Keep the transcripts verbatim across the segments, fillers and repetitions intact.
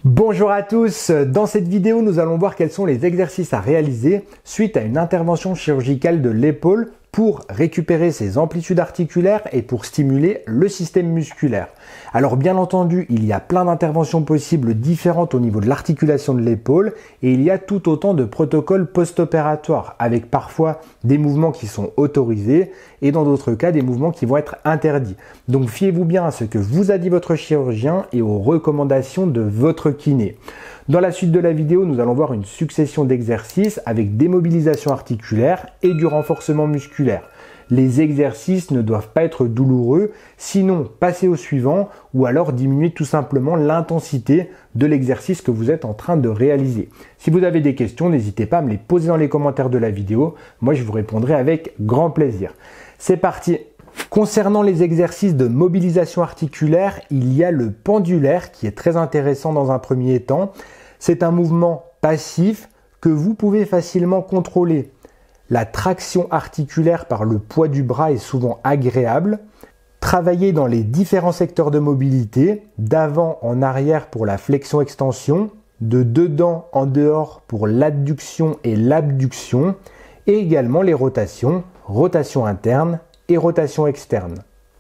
Bonjour à tous, dans cette vidéo nous allons voir quels sont les exercices à réaliser suite à une intervention chirurgicale de l'épaule pour récupérer ses amplitudes articulaires et pour stimuler le système musculaire. Alors bien entendu, il y a plein d'interventions possibles différentes au niveau de l'articulation de l'épaule et il y a tout autant de protocoles post-opératoires avec parfois des mouvements qui sont autorisés et dans d'autres cas des mouvements qui vont être interdits. Donc fiez-vous bien à ce que vous a dit votre chirurgien et aux recommandations de votre kiné. Dans la suite de la vidéo, nous allons voir une succession d'exercices avec des mobilisations articulaires et du renforcement musculaire. Les exercices ne doivent pas être douloureux, sinon passez au suivant ou alors diminuez tout simplement l'intensité de l'exercice que vous êtes en train de réaliser. Si vous avez des questions, n'hésitez pas à me les poser dans les commentaires de la vidéo. Moi, je vous répondrai avec grand plaisir. C'est parti! Concernant les exercices de mobilisation articulaire, il y a le pendulaire qui est très intéressant dans un premier temps. C'est un mouvement passif que vous pouvez facilement contrôler. La traction articulaire par le poids du bras est souvent agréable. Travailler dans les différents secteurs de mobilité, d'avant en arrière pour la flexion-extension, de dedans en dehors pour l'adduction et l'abduction, et également les rotations, rotation interne et rotation externe.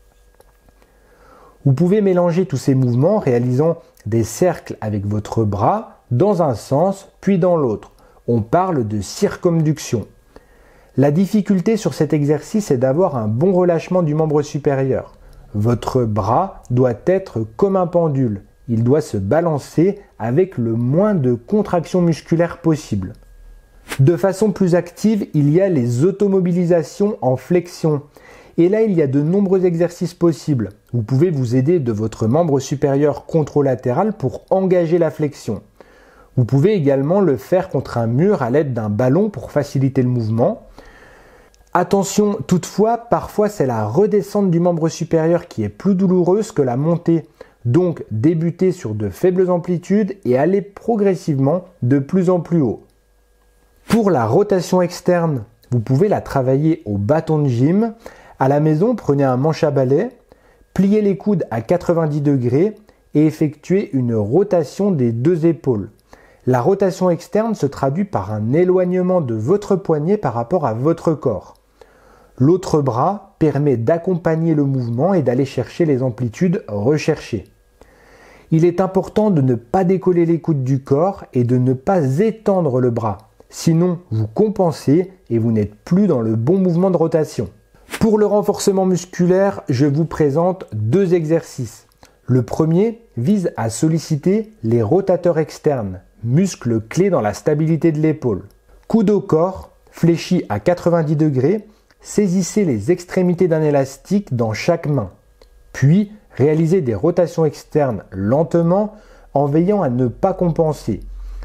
Vous pouvez mélanger tous ces mouvements en réalisant des cercles avec votre bras dans un sens puis dans l'autre. On parle de circumduction. La difficulté sur cet exercice est d'avoir un bon relâchement du membre supérieur. Votre bras doit être comme un pendule. Il doit se balancer avec le moins de contraction musculaire possible. De façon plus active, il y a les automobilisations en flexion. Et là, il y a de nombreux exercices possibles. Vous pouvez vous aider de votre membre supérieur contralatéral pour engager la flexion. Vous pouvez également le faire contre un mur à l'aide d'un ballon pour faciliter le mouvement. Attention, toutefois, parfois c'est la redescente du membre supérieur qui est plus douloureuse que la montée. Donc, débutez sur de faibles amplitudes et allez progressivement de plus en plus haut. Pour la rotation externe, vous pouvez la travailler au bâton de gym. À la maison, prenez un manche à balai, pliez les coudes à quatre-vingt-dix degrés et effectuez une rotation des deux épaules. La rotation externe se traduit par un éloignement de votre poignet par rapport à votre corps. L'autre bras permet d'accompagner le mouvement et d'aller chercher les amplitudes recherchées. Il est important de ne pas décoller les coudes du corps et de ne pas étendre le bras. Sinon, vous compensez et vous n'êtes plus dans le bon mouvement de rotation. Pour le renforcement musculaire, je vous présente deux exercices. Le premier vise à solliciter les rotateurs externes, muscles clés dans la stabilité de l'épaule. Coude au corps, fléchi à quatre-vingt-dix degrés, saisissez les extrémités d'un élastique dans chaque main. Puis, réalisez des rotations externes lentement en veillant à ne pas compenser.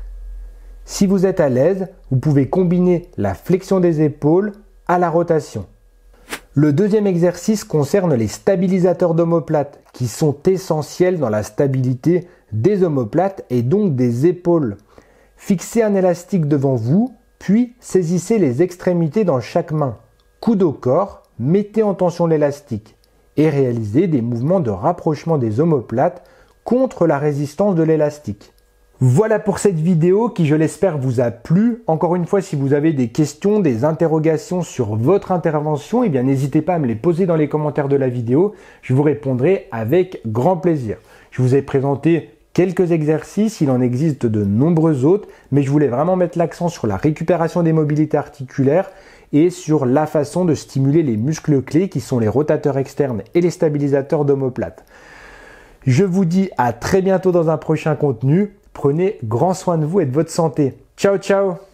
Si vous êtes à l'aise, vous pouvez combiner la flexion des épaules à la rotation. Le deuxième exercice concerne les stabilisateurs d'omoplate qui sont essentiels dans la stabilité des omoplates et donc des épaules. Fixez un élastique devant vous, puis saisissez les extrémités dans chaque main. Coude au corps, mettez en tension l'élastique et réalisez des mouvements de rapprochement des omoplates contre la résistance de l'élastique. Voilà pour cette vidéo qui, je l'espère, vous a plu. Encore une fois, si vous avez des questions, des interrogations sur votre intervention, eh bien n'hésitez pas à me les poser dans les commentaires de la vidéo. Je vous répondrai avec grand plaisir. Je vous ai présenté quelques exercices, il en existe de nombreux autres, mais je voulais vraiment mettre l'accent sur la récupération des mobilités articulaires et sur la façon de stimuler les muscles clés qui sont les rotateurs externes et les stabilisateurs d'omoplate. Je vous dis à très bientôt dans un prochain contenu. Prenez grand soin de vous et de votre santé. Ciao, ciao!